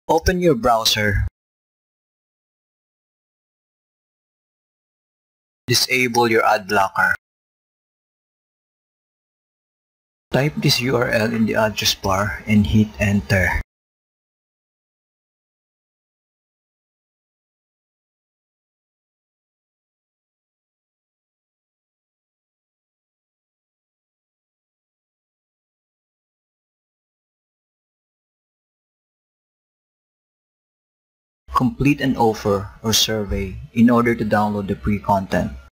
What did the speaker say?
Open your browser. Disable your ad blocker. Type this URL in the address bar and hit enter. Complete an offer or survey in order to download the free content.